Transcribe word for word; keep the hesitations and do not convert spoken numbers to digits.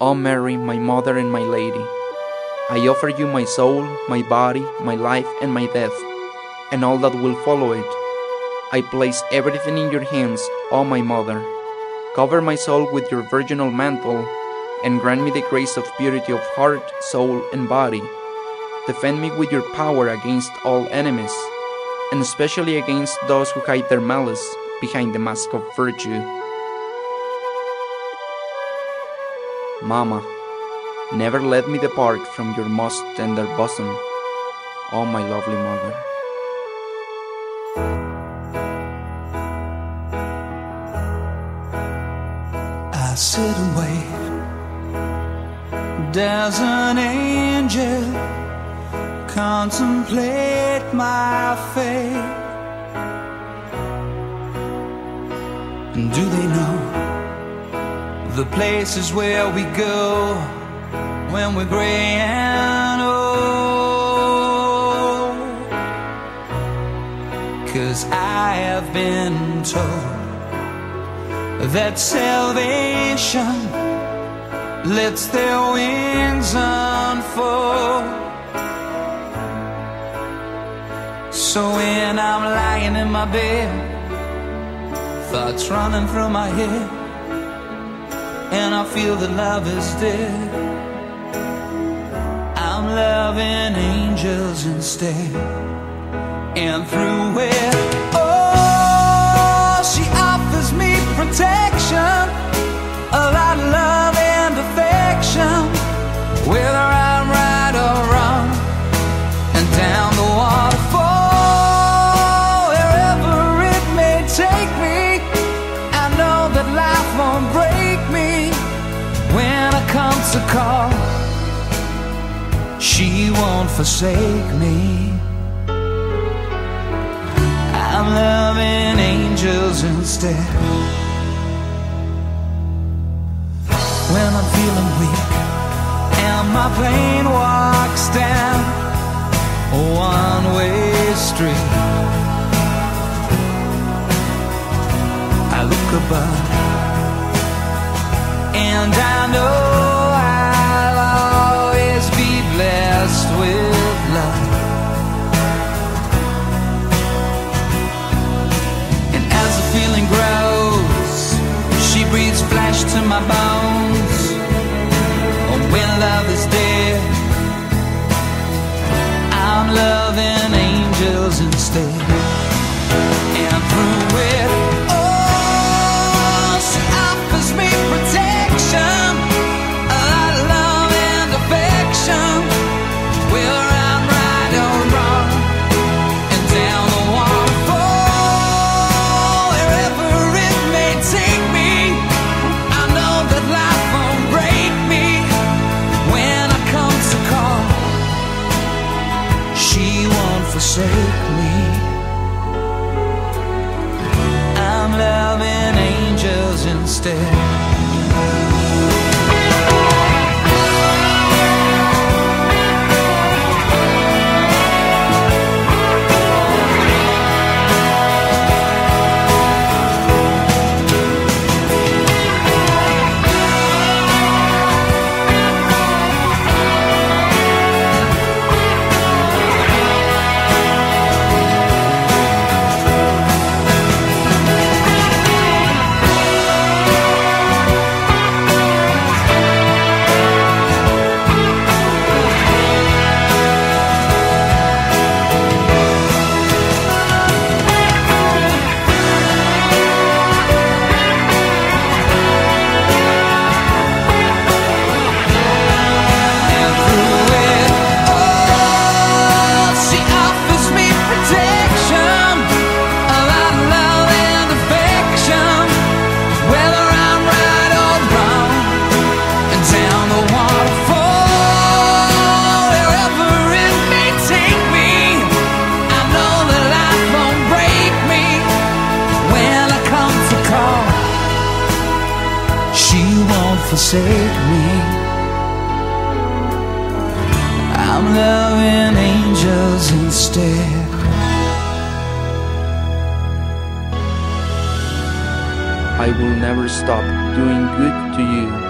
O Mary, my Mother and my Lady, I offer you my soul, my body, my life, and my death, and all that will follow it. I place everything in your hands, O my Mother. Cover my soul with your virginal mantle, and grant me the grace of purity of heart, soul, and body. Defend me with your power against all enemies, and especially against those who hide their malice behind the mask of virtue. Mama, never let me depart from your most tender bosom, O my lovely Mother. I sit and wait. Does an angel contemplate my fate? And do they know the places where we go when we're gray and old? 'Cause I have been told that salvation lets their wings unfold. So when I'm lying in my bed, thoughts running through my head, and I feel that love is dead, I'm loving angels instead. And through it, oh, she offers me protection, a lot of love and affection, whether I'm right or wrong, and down the waterfall, wherever it may take me, I know that life won't break me when I come to call. She won't forsake me. I'm loving angels instead. When I'm feeling weak and my plane walks down a one-way street, I look above and I know I'll always be blessed with love. And as the feeling grows, she breathes flesh to my bones. And when love is dead, I'm loving angels instead. And through it, oh, she offers me protection, a lot of love and affection, whether I'm right or wrong, and down the waterfall, wherever it may take me, I know that life won't break me when I come to call. She won't forsake me. I'm loving angels instead. Forsake me. I'm loving angels instead. I will never stop doing good to you.